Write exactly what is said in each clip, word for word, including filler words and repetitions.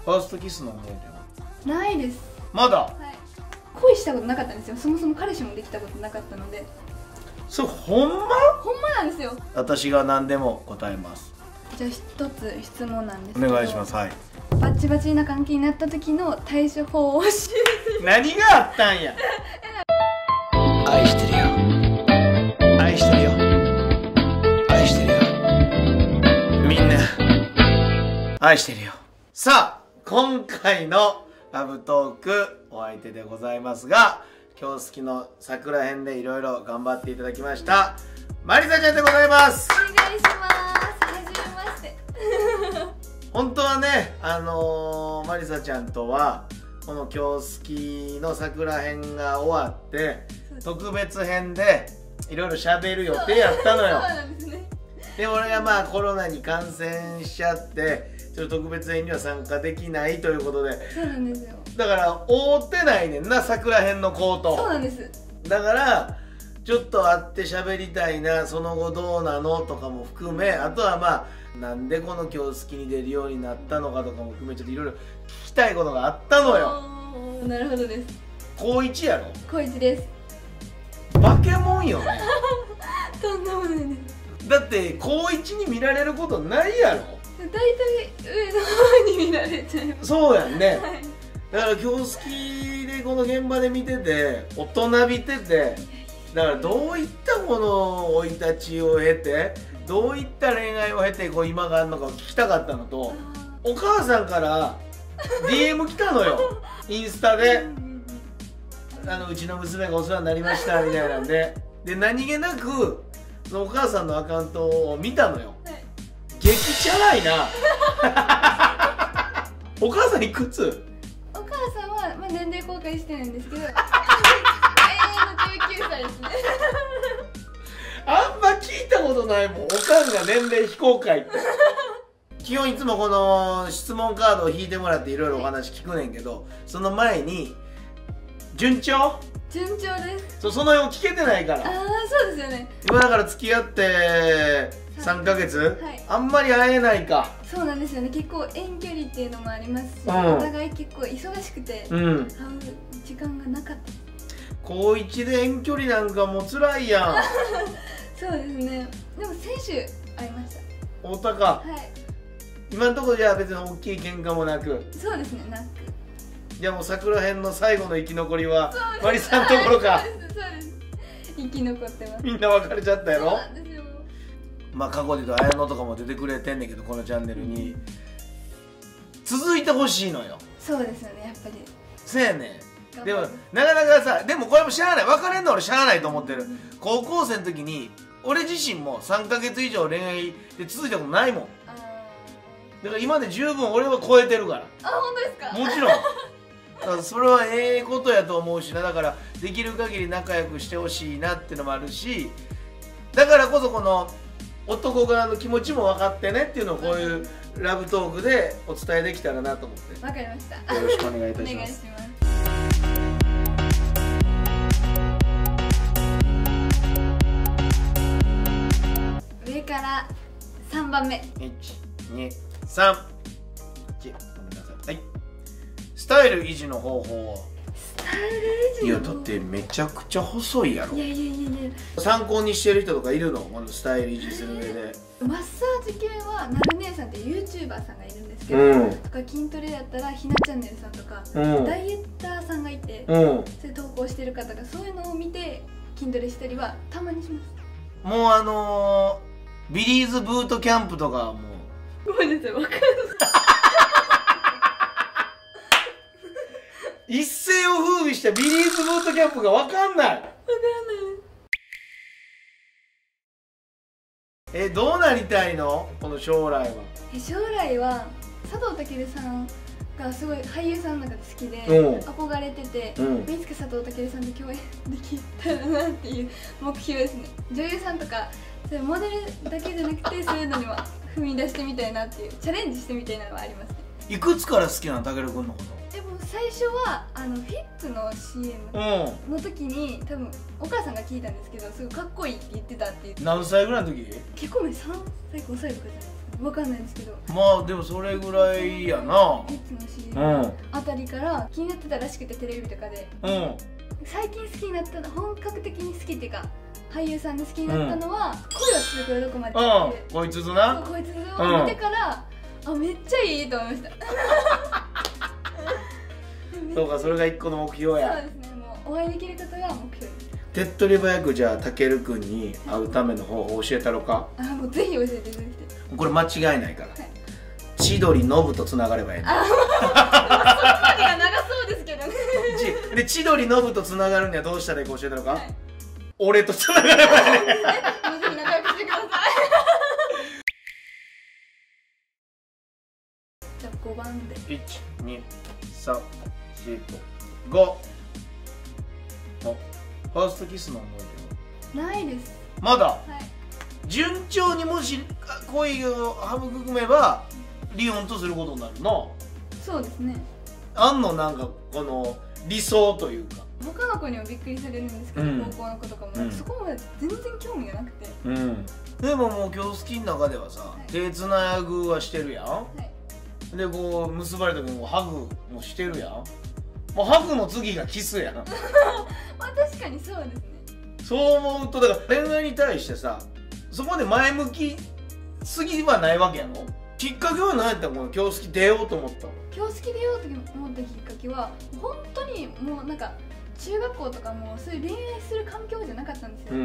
ファーストキスの思い出はないです。 まだ、 はい、恋したことなかったんですよ。そもそも彼氏もできたことなかったので。 それほんま？ ほんまなんですよ。 私が何でも答えます。 じゃあ一つ質問なんですけど、 お願いします。はい。 バッチバチな関係になった時の対処法を教えて。 何があったんや。愛してるよ、愛してるよ、愛してるよ、みんな愛してるよ。さあ今回のラブトークお相手でございますが、今日好きの桜編でいろいろ頑張っていただきましたマリサちゃんでございます。 お願いします。はじめまして。 本当はね、あのー、マリサちゃんとはこの今日好きの桜編が終わって特別編でいろいろ喋る予定やったのよ。 そうなんですね。 で俺がまあコロナに感染しちゃってちょっと特別編には参加できないということで、 そうなんですよ。 だから会ってないねんな、桜編の子と。 そうなんです。 だからちょっと会って喋りたいな、その後どうなのとかも含め、あとはまあなんでこの今日好きに出るようになったのかとかも含め、ちょっといろいろ聞きたいことがあったのよ。 なるほどです。 高一やろ。 高一です。 バケモンよね。 とんでもないです。 だって高一に見られることないやろ。 大体上の方に見られちゃいます。 そうやんね、 はい、 だから今日好きでこの現場で見てて大人びてて、だからどういったこの生い立ちを経てどういった恋愛を経てこう今があるのかを聞きたかったのと、お母さんから ディーエム 来たのよ。インスタであのうちの娘がお世話になりましたみたいなんで、で何気なくそのお母さんのアカウントを見たのよ。はい、激チャラいな。お母さんいくつ？ お母さんは、まあ、年齢公開してるんですけど永遠のじゅうきゅうさいですね。 あんま聞いたことないもん、おかんが年齢非公開って。基本いつもこの質問カードを引いてもらっていろいろお話聞くねんけど、その前に順調？ 順調です。 そ, その辺を聞けてないから。 ああそうですよね。 今だから付き合ってさんかげつ、はい、あんまり会えないか。 そうなんですよね。結構遠距離っていうのもありますし、うん、お互い結構忙しくて、うん、会う時間がなかった。 高一で遠距離なんかもう辛いやん。 そうですね。でも先週会いました。 太田か。 はい、 今のところじゃあ別に大きい喧嘩もなく。 そうですね、なく。 じゃあもう桜編の最後の生き残りはマリさんのところか。 そうです、そうです。生き残ってます。 みんな別れちゃったやろ。 そうなんですよ。 まあ過去で言うと綾乃とかも出てくれてんねんけど、このチャンネルに続いてほしいのよ。 そうですよね、やっぱり。 そうやねん。でもなかなかさ、でもこれもしゃあない、別れんの俺しゃあないと思ってる。高校生の時に俺自身もさんかげつ以上恋愛で続いたことないもん。だから今で十分俺は超えてるから。 あ、本当ですか。 もちろん。だからそれはええことやと思うしな。だからできる限り仲良くしてほしいなっていうのもあるし、だからこそこの男側の気持ちも分かってねっていうのをこういうラブトークでお伝えできたらなと思って。 わかりました。 よろしくお願いいたします。お願いします。 上からさんばんめ。 いち、に、さん。ごめんなさい。はい。スタイル維持の方法は？ スタイル維持？ いやだってめちゃくちゃ細いやろ。 いやいやいやいや。 参考にしてる人とかいるの？このスタイル維持する上で。 マッサージ系はなる姉さんって ユーチューバー さんがいるんですけど、うん、とか筋トレだったらひなチャンネルさんとか、うん、ダイエッターさんがいて、うん、それ投稿してる方がそういうのを見て筋トレしたりはたまにします。 もうあのー、ビリーズブートキャンプとかもうごめんなさい、わかんない。 一世を風靡したビリーズブートキャンプがわかんない。わかんない。え、どうなりたいの？この将来は。 え、将来は佐藤健さんがすごい俳優さんの中で好きで、うん、憧れてて、うん、いつか佐藤健さんと共演できたらなっていう目標ですね。女優さんとかそういうモデルだけじゃなくて、そういうのには踏み出してみたいなっていうチャレンジしてみたいなのはありますね。 いくつから好きなの、たけるくんのこと？ でも最初はあのフィッツの シーエム の時に、多分お母さんが聞いたんですけど、すごいかっこいいって言ってたっていう。 何歳ぐらいの時？ 結構前さんさいごさいとかじゃないですかね。 わかんないんですけど、 まあでもそれぐらいやな。 いつの シーエムうん、 あたりから気になってたらしくて、テレビとかで、 うん、 最近好きになったの、本格的に好きっていうか俳優さんで好きになったのは、うん、恋を続くどこまでって、 こいつぞな、 こいつぞを見てから、うん、あ、めっちゃいいと思いましたそうか、それが一個の目標や。 そうですね、もうお会いできることが目標です。 手っ取り早くじゃあたけるくんに会うための方法教えたろか。 あ、もうぜひ教えていただきたい。 これ間違いないから、はい、千鳥ノブとつながればいいね。 あ、そこまでが長そうですけどねで千鳥ノブとつながるにはどうしたらいいか教えたろか、はい、俺とつながればいいね。 ぜひ仲良くしてくださいじゃあごばんでいち、に、さん、よん、ご。ファーストキスの思い出はないです。 まだ、 はい、 順調にもし恋を育めばリオンとすることになるの。 そうですね。 あんの、なんかこの理想というか。 他の子にもびっくりされるんですけど、うん、高校の子とかも、うん、そこまで全然興味がなくて、 うん、でももう今日好きの中ではさ、はい、手つなぐはしてるやん、はい、でこう結ばれた時もハグもしてるやん。もうハグの次がキスやんまあ確かにそうですね。 そう思うと、だから恋愛に対してさ、そこまで前向きすぎはないわけやろ。きっかけは何やったの？この今日好き出ようと思ったの。 今日好き出ようと思ったきっかけは、本当にもうなんか中学校とかもそういう恋愛する環境じゃなかったんですよ、うん、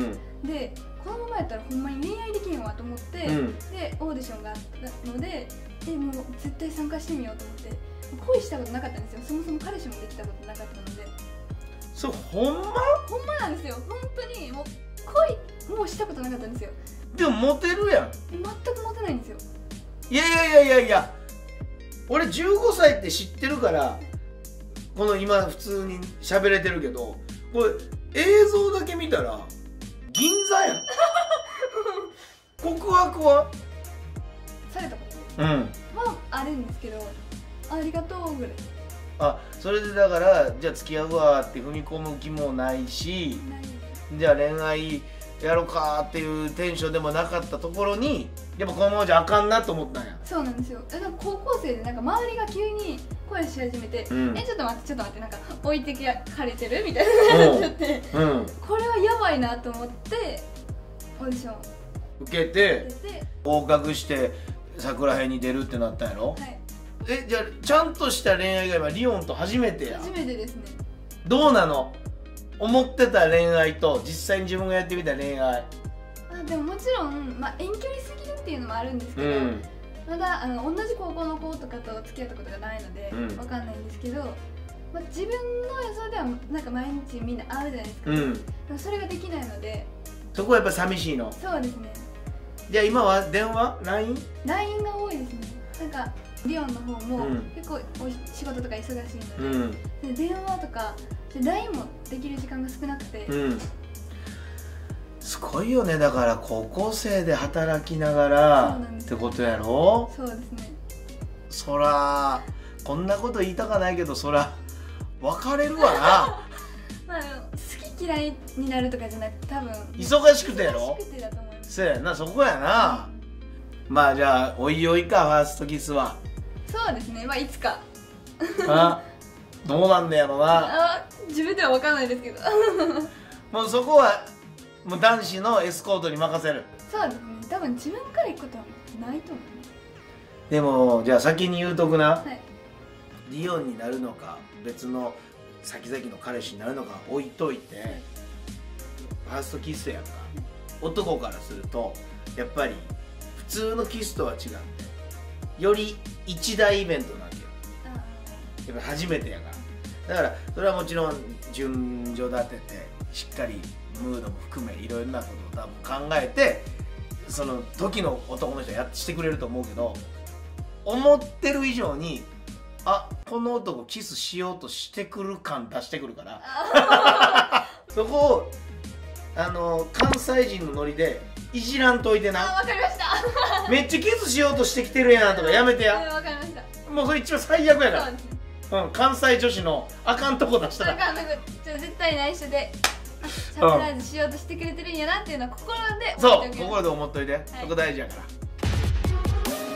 でこのままやったらほんまに恋愛できんわと思って、うん、でオーディションがあったので、でもう絶対参加してみようと思って、恋したことなかったんですよ。そもそも彼氏もできたことなかったので。 そう、ほんま？ ほんまなんですよ。本当にもう恋もうしたことなかったんですよ。 でもモテるやん。 全くモテないんですよ。 いやいやいやいやいや、俺じゅうごさいって知ってるからこの今普通に喋れてるけど、これ映像だけ見たら銀座やん告白はされたことうんはあるんですけど、ありがとうぐらい。 あ、それでだからじゃあ付き合うわって踏み込む気もないし、じゃあ恋愛やろうかっていうテンションでもなかったところに、やっぱこのままじゃあかんなと思ったんや。 そうなんですよ。なんか高校生でなんか周りが急に声し始めて、うん、えちょっと待ってちょっと待って、なんか置いてかれてるみたいななっちゃって、うん、これはやばいなと思ってオーディション受けて合格して桜編に出るってなったんやろ。 はい。 え、じゃあちゃんとした恋愛が今リオンと初めてや。 初めてですね。 どうなの？思ってた恋愛と実際に自分がやってみた恋愛。 あ、でももちろん、まあ、遠距離すぎるっていうのもあるんですけど、うん、まだあの同じ高校の子とかと付き合ったことがないので、うん、わかんないんですけど、まあ、自分の予想ではなんか毎日みんな会うじゃないですか、うん、でもそれができないので、 そこはやっぱ寂しいの。 そうですね。 じゃあ今は電話 ライン？ ライン が多いですね。なんかリオンの方も結構お仕事とか忙しいので、うん、で電話とか ライン もできる時間が少なくて、うん、 すごいよね。だから高校生で働きながらってことやろ。 そうですね。 そらこんなこと言いたかないけど、そら別れるわなまあ好き嫌いになるとかじゃなくて、多分忙しくてやろ。 忙しくてだと思います。 そうやな、そこやな、うん、まあじゃあおいおいか、ファーストキスは。 そうですね、まあいつかあ、どうなんだやろな。 あ、自分では分かんないですけどもうそこはもう男子のエスコートに任せる。 そうですね、多分自分から行くことはないと思う。 でもじゃあ先に言うとくな、 はい、 リオンになるのか別の先々の彼氏になるのか置いといて、ファーストキスやんか、男からするとやっぱり普通のキスとは違ってより一大イベントなんだよ。やっぱ初めてやから。だからそれはもちろん順序立ててしっかりムードも含めいろいろなことを多分考えて、その時の男の人はやってしてくれると思うけど、思ってる以上にあ、この男キスしようとしてくる感出してくるからそこをあの関西人のノリでいじらんといてな。 あ、わかりましためっちゃキスしようとしてきてるやんとかやめてや。 わかりました。 もうそれ一番最悪やから。 そうですね。 うん、関西女子のあかんとこ出したらあかんとこ、絶対内緒でサプライズしようとしてくれてるんやなっていうのは心で思っておける。そう、心で思っといて、はい、そこ大事やから。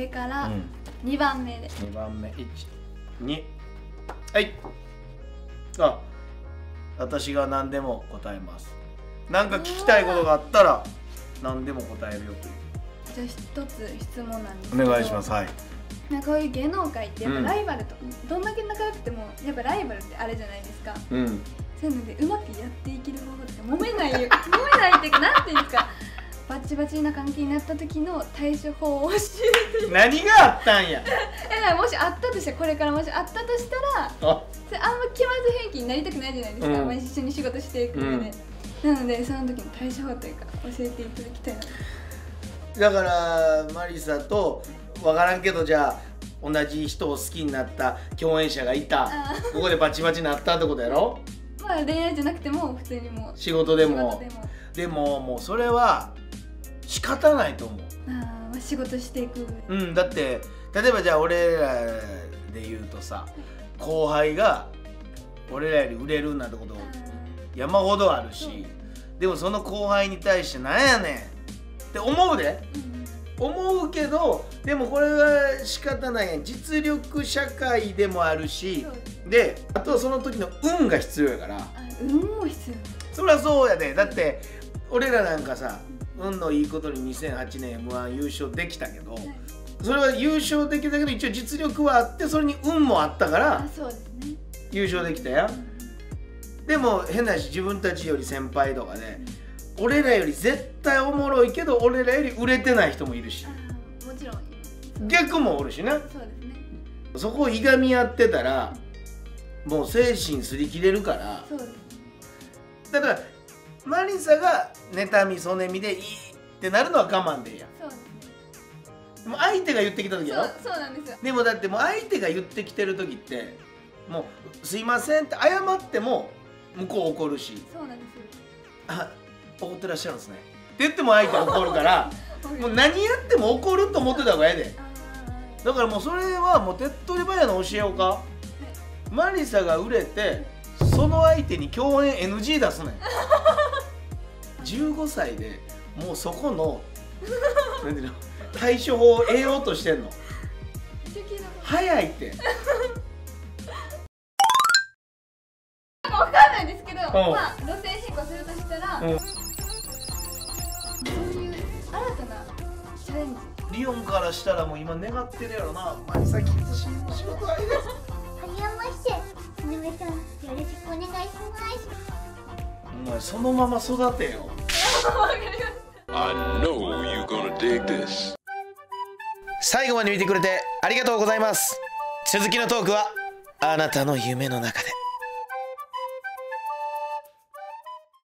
上からにばんめで、 にばんめいちにはい。あ、私が何でも答えます。何か聞きたいことがあったら何でも答えるよという。 じゃあ一つ質問なんですけど、 お願いします。はい。 なんかこういう芸能界ってやっぱライバルと、うん、どんだけ仲良くてもやっぱライバルってあれじゃないですか。うん。そういうのでうまくやっていける方法とか、揉めないよ揉めないっていうか、なんていうんですか、バッチバチな関係になった時の対処法を教えて。 何があったんや。 え、だからもしあったとしたら、これからもしあったとしたら、あそれあんま気まずい雰囲気になりたくないじゃないですか、うん、まあ一緒に仕事していくので、うん、なのでその時の対処法というか教えていただきたいな。 だからマリサと分からんけど、じゃあ同じ人を好きになった共演者がいた、ここでバチバチになったってことやろ。 まあ恋愛じゃなくても普通にも仕事でもでももうそれは仕方ないと思う。 ああ、仕事していく。 うん、だって例えばじゃあ俺らで言うとさ、後輩が俺らより売れるなんてこと山ほどあるし、でもその後輩に対してなんやねんって思うで、うん、思うけど、でもこれは仕方ないやん。実力社会でもあるし、であとはその時の運が必要やから。 運も必要。 そりゃそうやで。だって俺らなんかさ、運のいいことににせんはちねん エムワン 優勝できたけど、はい、それは優勝できたけど一応実力はあって、それに運もあったから優勝できたやん、うん、でも変な話、自分たちより先輩とかで、うん、俺らより絶対おもろいけど俺らより売れてない人もいるし、 もちろん逆もおるしな。 そうですね。 そこをいがみ合ってたらもう精神すり切れるから。 そうです。 だからマリサが妬みそねみでいいってなるのは我慢でいいやん。 そうですね。 でも相手が言ってきた時やろ。 そう、そうなんですよ。 でもだってもう相手が言ってきてる時ってもうすいませんって謝っても向こう怒るし、 そうなんですよ。 あ、怒ってらっしゃるんですねって言っても相手怒るからもう何やっても怒ると思ってた方がええで。だからもうそれはもう手っ取り早いの教えようか、はい、マリサが売れてその相手に共演 エヌジー 出すねんじゅうごさいでもうそこの何ていうの対処法を得ようとしてんの早いって分かんないですけど、まあ路線変更するとしたら、うん、そういう新たなチャレンジ。 リオンからしたらもう今願ってるやろな。マリサキッズシーンの仕事ありです。 はじめまして、井上さん、よろしくお願いします。 お前そのまま育てよ。 I know you're gonna dig this. 最後まで見てくれてありがとうございます。続きのトークはあなたの夢の中で。